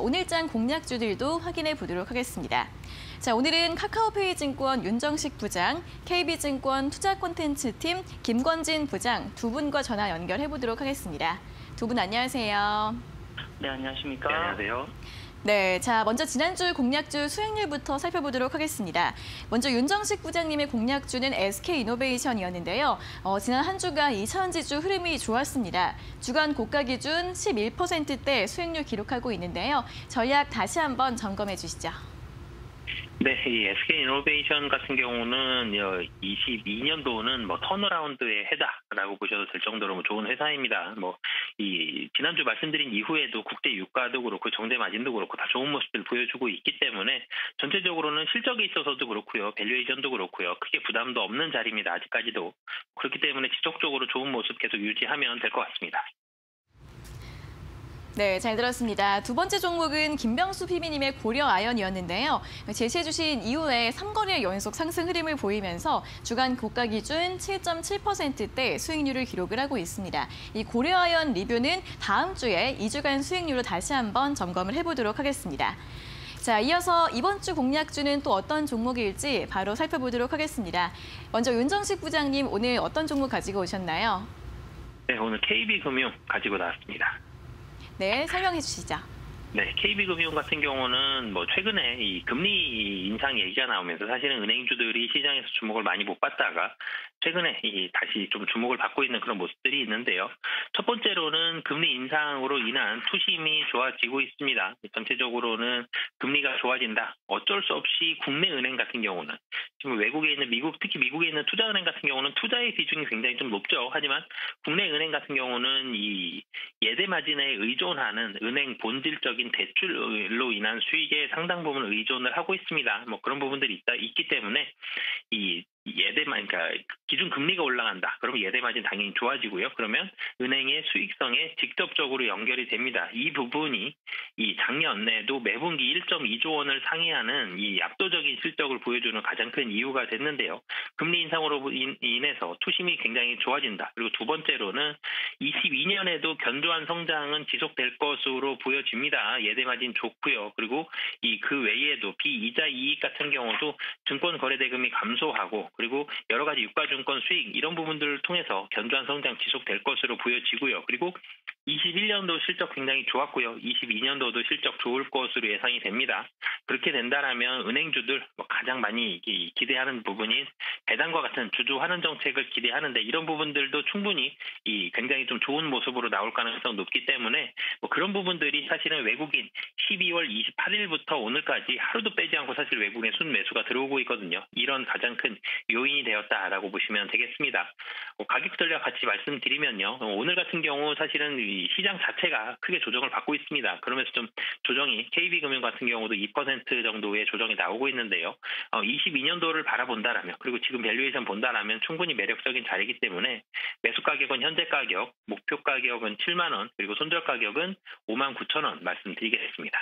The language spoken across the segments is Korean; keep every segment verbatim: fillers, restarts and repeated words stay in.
오늘장 공략주들도 확인해 보도록 하겠습니다. 자, 오늘은 카카오페이 증권 윤정식 부장, 케이비증권 투자콘텐츠팀 김권진 부장 두 분과 전화 연결해 보도록 하겠습니다. 두 분 안녕하세요. 네, 안녕하십니까? 네, 안녕하세요. 네, 자 먼저 지난주 공략주 수익률부터 살펴보도록 하겠습니다. 먼저 윤정식 부장님의 공략주는 에스케이이노베이션이었는데요. 어, 지난 한 주간 이 차원지주 흐름이 좋았습니다. 주간 고가 기준 십일 퍼센트대 수익률 기록하고 있는데요. 전략 다시 한번 점검해 주시죠. 네, 이 에스케이이노베이션 같은 경우는 이십이 년도는 뭐 턴어라운드의 해다라고 보셔도 될 정도로 뭐 좋은 회사입니다. 뭐 이 지난주 말씀드린 이후에도 국제 유가도 그렇고 정제 마진도 그렇고 다 좋은 모습을 보여주고 있기 때문에 전체적으로는 실적에 있어서도 그렇고요, 밸류에이션도 그렇고요, 크게 부담도 없는 자리입니다. 아직까지도. 그렇기 때문에 지속적으로 좋은 모습 계속 유지하면 될 것 같습니다. 네, 잘 들었습니다. 두 번째 종목은 김병수 피비님의 고려아연이었는데요. 제시해 주신 이후에 삼 거래 연속 상승 흐름을 보이면서 주간 고가 기준 칠 점 칠 퍼센트대 수익률을 기록을 하고 있습니다. 이 고려아연 리뷰는 다음 주에 이 주간 수익률로 다시 한번 점검을 해보도록 하겠습니다. 자, 이어서 이번 주 공략주는 또 어떤 종목일지 바로 살펴보도록 하겠습니다. 먼저 윤정식 부장님, 오늘 어떤 종목 가지고 오셨나요? 네, 오늘 케이비금융 가지고 나왔습니다. 네, 설명해 주시죠. 네, 케이비금융 같은 경우는 뭐 최근에 이 금리 인상 얘기가 나오면서 사실은 은행주들이 시장에서 주목을 많이 못 받다가 최근에 이 다시 좀 주목을 받고 있는 그런 모습들이 있는데요. 첫 번째로는 금리 인상으로 인한 투심이 좋아지고 있습니다. 전체적으로는 금리가 좋아진다. 어쩔 수 없이 국내 은행 같은 경우는 지금 외국에 있는 미국, 특히 미국에 있는 투자은행 같은 경우는 투자의 비중이 굉장히 좀 높죠. 하지만 국내 은행 같은 경우는 이 예대 마진에 의존하는 은행 본질적인 대출로 인한 수익에 상당 부분 의존을 하고 있습니다. 뭐 그런 부분들이 있다 있기 때문에 이 예대만, 그러니까 기준 금리가 올라간다. 그러면 예대 마진 당연히 좋아지고요. 그러면 은행의 수익성에 직접적으로 연결이 됩니다. 이 부분이 이 작년에도 매분기 일 점 이 조 원을 상회하는 이 압도적인 실적을 보여주는 가장 큰 이유가 됐는데요. 금리 인상으로 인해서 투심이 굉장히 좋아진다. 그리고 두 번째로는 이십이 년에도 견조한 성장은 지속될 것으로 보여집니다. 예대 마진 좋고요. 그리고 이 그 외에도 비이자 이익 같은 경우도 증권 거래 대금이 감소하고 그리고 여러 가지 유가증권 수익 이런 부분들을 통해서 견조한 성장 지속될 것으로 보여지고요. 그리고 이십일 년도 실적 굉장히 좋았고요. 이십이 년도도 실적 좋을 것으로 예상이 됩니다. 그렇게 된다라면 은행주들 가장 많이 기대하는 부분인 배당과 같은 주주 환원 정책을 기대하는데 이런 부분들도 충분히 이 굉장히 좀 좋은 모습으로 나올 가능성이 높기 때문에 뭐 그런 부분들이 사실은 외국인 십이월 이십팔일부터 오늘까지 하루도 빼지 않고 사실 외국인 순매수가 들어오고 있거든요. 이런 가장 큰 요인이 되었다라고 보시면 되겠습니다. 가격 전략 같이 말씀드리면요. 오늘 같은 경우 사실은 이 시장 자체가 크게 조정을 받고 있습니다. 그러면서 좀 조정이 케이비금융 같은 경우도 이 퍼센트 정도의 조정이 나오고 있는데요. 어, 이십이 년도를 바라본다라면 그리고 지금 밸류에이션 본다라면 충분히 매력적인 자리이기 때문에 매수 가격은 현재 가격, 목표 가격은 칠만 원, 그리고 손절 가격은 오만 구천 원 말씀드리겠습니다.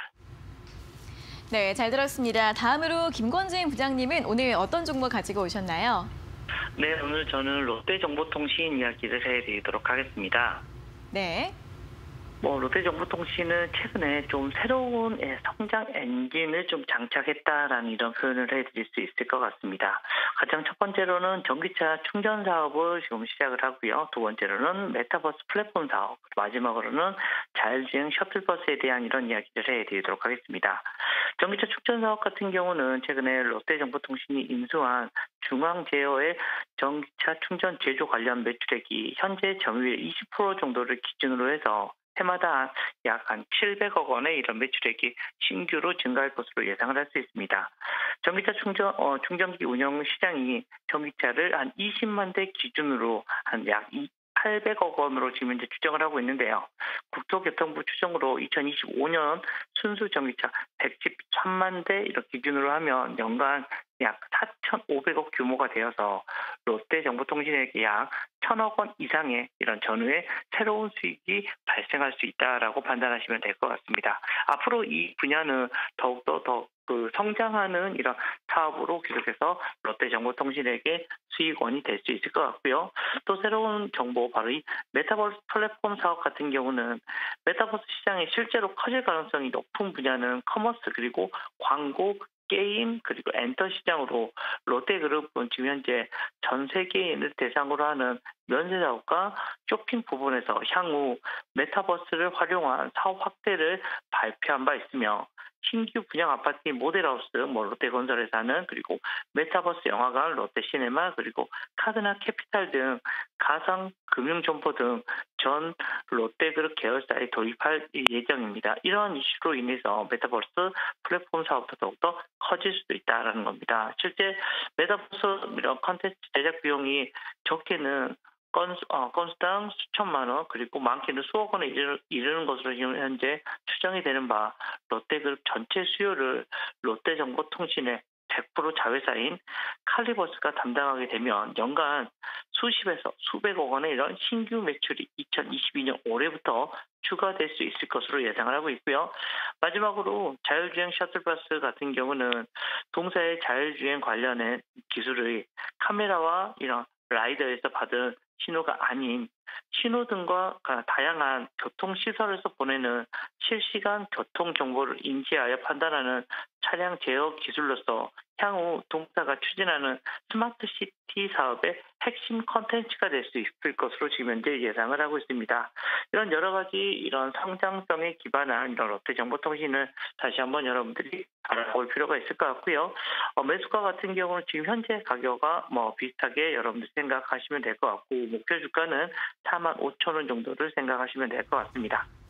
네, 잘 들었습니다. 다음으로 김권진 부장님은 오늘 어떤 종목 가지고 오셨나요? 네, 오늘 저는 롯데정보통신 이야기를 해드리도록 하겠습니다. 네. 뭐 롯데정보통신은 최근에 좀 새로운 성장 엔진을 좀 장착했다라는 이런 표현을 해드릴 수 있을 것 같습니다. 가장 첫 번째로는 전기차 충전 사업을 지금 시작을 하고요. 두 번째로는 메타버스 플랫폼 사업, 마지막으로는 자율주행 셔틀버스에 대한 이런 이야기를 해드리도록 하겠습니다. 전기차 충전 사업 같은 경우는 최근에 롯데정보통신이 인수한 중앙제어의 전기차 충전 제조 관련 매출액이 현재 점유율 이십 퍼센트 정도를 기준으로 해서 해마다 약 한 칠백억 원의 이런 매출액이 신규로 증가할 것으로 예상을 할 수 있습니다. 전기차 충전, 어, 충전기 운영 시장이 전기차를 한 이십만 대 기준으로 한 약 팔백억 원으로 지금 현재 추정을 하고 있는데요. 국토교통부 추정으로 이천이십오 년 순수 전기차 백십삼만 대 이렇게 기준으로 하면 연간 약 사천오백억 규모가 되어서 롯데정보통신에게 약 천억 원 이상의 이런 전후에 새로운 수익이 발생할 수 있다라고 판단하시면 될 것 같습니다. 앞으로 이 분야는 더욱더 더 그 성장하는 이런 사업으로 계속해서 롯데정보통신에게 수익원이 될 수 있을 것 같고요. 또 새로운 정보, 바로 이 메타버스 플랫폼 사업 같은 경우는 메타버스 시장이 실제로 커질 가능성이 높은 분야는 커머스, 그리고 광고, 게임, 그리고 엔터 시장으로 롯데그룹은 지금 현재 전 세계인을 대상으로 하는 면세 사업과 쇼핑 부분에서 향후 메타버스를 활용한 사업 확대를 발표한 바 있으며, 신규 분양 아파트인 모델하우스, 뭐 롯데건설에서 하는, 그리고 메타버스 영화관, 롯데시네마, 그리고 카드나 캐피탈 등 가상 금융점포 등 전 롯데그룹 계열사에 도입할 예정입니다. 이러한 이슈로 인해서 메타버스 플랫폼 사업도 더욱더 커질 수도 있다는 겁니다. 실제 메타버스 이런 컨텐츠 제작 비용이 적게는 건, 어, 건수당 수천만 원, 그리고 많게는 수억 원에 이르, 이르는 것으로 지금 현재 추정이 되는 바, 롯데그룹 전체 수요를 롯데정보통신의 백 퍼센트 자회사인 칼리버스가 담당하게 되면 연간 수십에서 수백억 원의 이런 신규 매출이 이천이십이 년 올해부터 추가될 수 있을 것으로 예상을 하고 있고요. 마지막으로 자율주행 셔틀버스 같은 경우는 동사의 자율주행 관련된 기술의 카메라와 이런 라이더에서 받은 신호가 아닌 신호등과 다양한 교통시설에서 보내는 실시간 교통 정보를 인지하여 판단하는 차량 제어 기술로서 향후 동사가 추진하는 스마트 시티 사업의 핵심 컨텐츠가 될 수 있을 것으로 지금 현재 예상을 하고 있습니다. 이런 여러 가지 이런 성장성에 기반한 이런 롯데정보통신을 다시 한번 여러분들이 알아볼 필요가 있을 것 같고요. 어, 매수가 같은 경우는 지금 현재 가격과 뭐 비슷하게 여러분들 생각하시면 될 것 같고, 목표 주가는 사만 오천 원 정도를 생각하시면 될 것 같습니다.